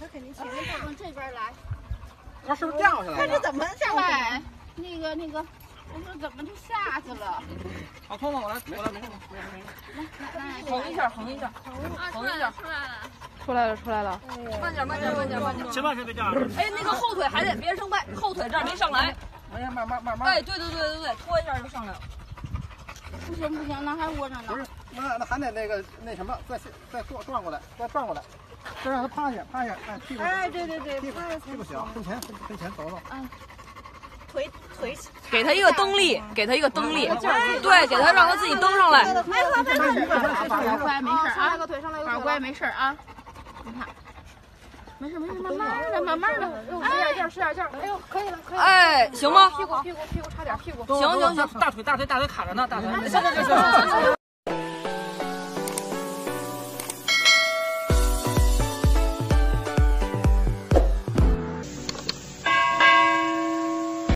他肯定前面再往这边来。 他是不是掉下来了？ 他是怎么下来？那个，我说怎么就下去了？ 好，痛吗？我来，没事。 横一下，横一下。 出来了。 慢点。 千万别这样。 哎，那个后腿还得别扔外，后腿这儿没上来。 没事，慢慢。 哎，对，拖一下就上来了。 不行，那还窝着呢。 不是，那还得那什么，再转过来，再让他趴下，哎，屁股。 哎，对， 屁股小，跟前走。 腿。 给他一个蹬力，对，给他让他自己蹬上来。 宝乖没事啊，宝乖没事啊。你看，没事，慢慢的。使点劲。哎呦，可以了。 哎，行吗？ 屁股差点屁股。 行。 大腿卡着呢，大腿。行。